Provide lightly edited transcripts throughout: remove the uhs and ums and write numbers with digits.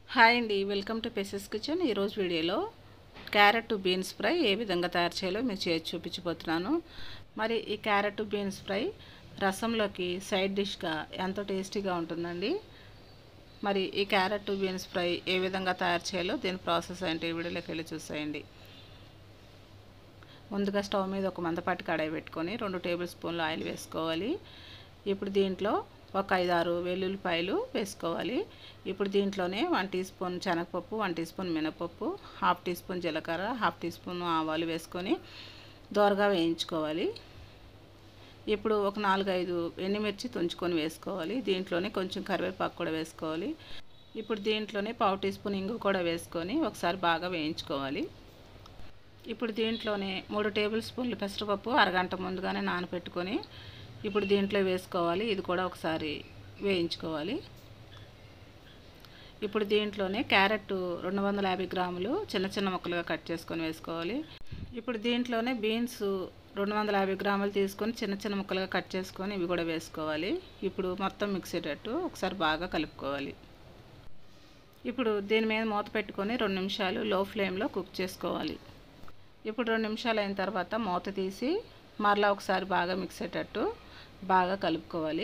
Hi అండి, welcome to పెసెస్ kitchen. ఈరోజు వీడియోలో క్యారెట్ బీన్స్ ఫ్రై ఏ విధంగా తయారు చేయాలో మీకు చేసి చూపించబోతున్నాను. మరి ఈ క్యారెట్ బీన్స్ ఫ్రై రసంలోకి సైడ్ డిష్గా ఎంతో టేస్టీగా ఉంటుందండి. మరి ఈ క్యారెట్ బీన్స్ ఫ్రై ఏ విధంగా తయారు చేయాలో దీని ప్రాసెస్ ఏంటి వీడియోలోకి వెళ్ళి చూసేయండి. ముందుగా స్టవ్ మీద ఒక మందపాటి కడాయి పెట్టుకొని 2 టేబుల్ స్పూన్లు ఆయిల్ వేసుకోవాలి. ఇప్పుడు దీంట్లో ఒక 5-6 వెల్లుల్లిపాయలు వేసుకోవాలి. ఇప్పుడు దీంట్లోనే 1 టీ స్పూన్ శనగపప్పు, 1 టీ స్పూన్ మినపప్పు, 1/2 టీ స్పూన్ జీలకర్ర, 1/2 టీ స్పూన్ ఆవాలు వేసుకొని దోరగా వేయించుకోవాలి. ఇప్పుడు ఒక 4-5 ఎండుమిర్చి తుంచుకొని వేసుకోవాలి. దీంట్లోనే కొంచెం కరివేపాకు కూడా వేసుకోవాలి. ఇప్పుడు దీంట్లోనే 1/2 టీ స్పూన్ ఇంగు కూడా వేసుకొని ఒకసారి బాగా వేయించుకోవాలి. ఇప్పుడు దీంట్లోనే 3 టేబుల్ స్పూన్లు పెసరపప్పు అరగంట ముందుగానే నానబెట్టుకొని ఇప్పుడు దీంట్లో వేసుకోవాలి. ఇది కూడా ఒకసారి వేయించుకోవాలి. ఇప్పుడు దీంట్లోనే క్యారెట్ 250 గ్రాములు చిన్న చిన్న ముక్కలుగా కట్ చేసుకొని వేసుకోవాలి. ఇప్పుడు దీంట్లోనే బీన్స్ 250 గ్రాములు తీసుకొని చిన్న చిన్న ముక్కలుగా కట్ చేసుకొని ఇవి కూడా వేసుకోవాలి. ఇప్పుడు మొత్తం మిక్స్ అయ్యేటట్టు ఒకసారి బాగా కలుపుకోవాలి. ఇప్పుడు దీని మీద మూత పెట్టుకొని 2 నిమిషాలు లో ఫ్లేమ్లో కుక్ చేసుకోవాలి. ఇప్పుడు 2 నిమిషాలు అయిన తర్వాత మూత తీసి మరలా ఒకసారి బాగా మిక్స్ అయ్యేటట్టు బాగా కలుపుకోవాలి.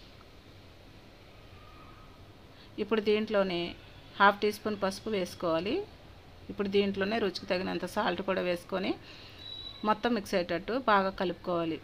ఇప్పుడు దీంట్లోనే 1/2 టీ స్పూన్ పసుపు వేసుకోవాలి. ఇప్పుడు దీంట్లోనే రుచికి తగినంత సాల్ట్ కూడా వేసుకొని మొత్తం మిక్స్ అయ్యేటట్టు బాగా కలుపుకోవాలి.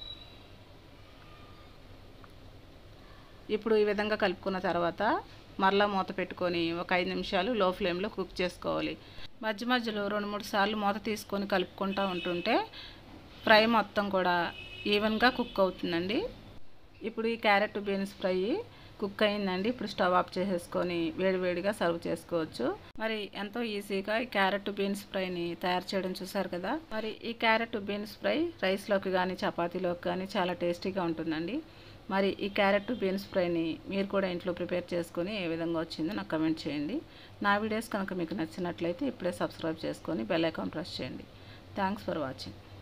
ఇప్పుడు ఈ విధంగా కలుపుకున్న తర్వాత మరలా మూత పెట్టుకొని ఒక 5 నిమిషాలు లో ఫ్లేమ్లో కుక్ చేసుకోవాలి. మధ్య మధ్యలో 2-3 సార్లు మూత తీసుకొని కలుపుకుంటూ ఉంటుంటే ఫ్రై మొత్తం కూడా ఈవెన్గా కుక్ అవుతుందండి. ఇప్పుడు ఈ క్యారెట్ బీన్స్ ఫ్రై కుక్ అయిందండి. ఇప్పుడు స్టవ్ ఆఫ్ చేసేసుకొని వేడివేడిగా సర్వ్ చేసుకోవచ్చు. మరి ఎంతో ఈజీగా ఈ క్యారెట్ బీన్స్ ఫ్రైని తయారు చేయడం చూసారు కదా. మరి ఈ క్యారెట్ బీన్స్ ఫ్రై రైస్లోకి కానీ చపాతీలోకి కానీ చాలా టేస్టీగా ఉంటుందండి. మరి ఈ క్యారెట్ బీన్స్ ఫ్రైని మీరు కూడా ఇంట్లో ప్రిపేర్ చేసుకొని ఏ విధంగా వచ్చిందో నాకు కమెంట్ చేయండి. నా వీడియోస్ కనుక మీకు నచ్చినట్లయితే ఇప్పుడే సబ్స్క్రైబ్ చేసుకొని బెల్ ఐకాన్ ప్రెస్ చేయండి. Thanks for watching.